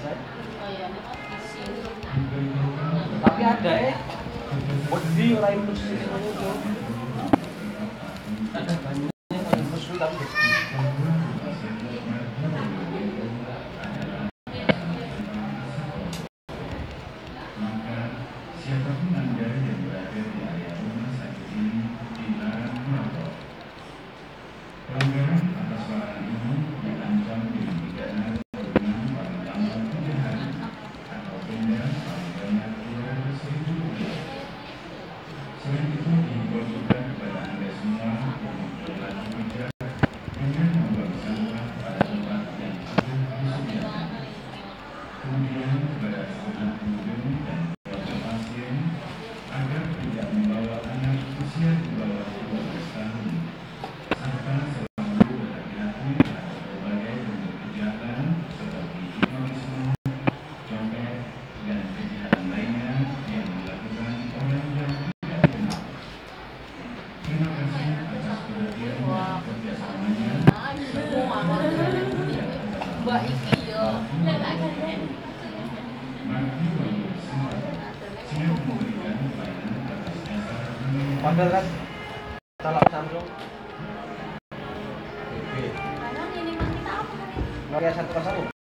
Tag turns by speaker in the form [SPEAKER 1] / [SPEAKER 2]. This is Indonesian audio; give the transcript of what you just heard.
[SPEAKER 1] saya.
[SPEAKER 2] Oh iya, ini kan di sini.
[SPEAKER 1] Tapi ada wedi ora infus sini ngono. Ada banyak yang infus tapi wedi.
[SPEAKER 3] Siapapun Anda yang berada di area rumah sakit ini dilarang merokok. Pelanggaran atas larangan ini diancam dengan pidana kurungan paling lama 3 hari atau denda paling banyak Rp200.000. Selain itu dihimbau juga kepada Anda semua untuk berlaku bijak dengan membuang sampah pada tempat yang sudah disediakan. Kemudian kepada segenap pengunjung dan pasien agar tidak membawa anak usia di bawah 12 tahun serta selalu berhati-hati terhadap berbagai bentuk kejahatan seperti terorisme, copet, dan kejahatan lainnya yang dilakukan orang yang tidak dikenal. Terima kasih atas perhatian dan kerjasamanya.
[SPEAKER 2] Mbak iki yo, lek agak
[SPEAKER 1] Padahal kan salah Samsung. Oke.
[SPEAKER 2] karena ini mah kita apa kan?
[SPEAKER 1] Nokia 101.